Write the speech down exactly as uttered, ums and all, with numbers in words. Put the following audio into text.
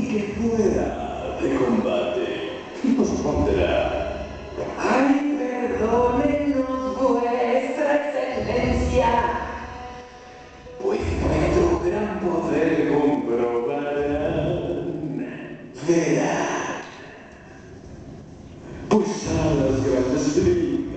que fuera de combate y responderá: ¡ay, perdónenos, vuestra excelencia! Pues nuestro gran poder comprobarán. Verá. Pues a las grandes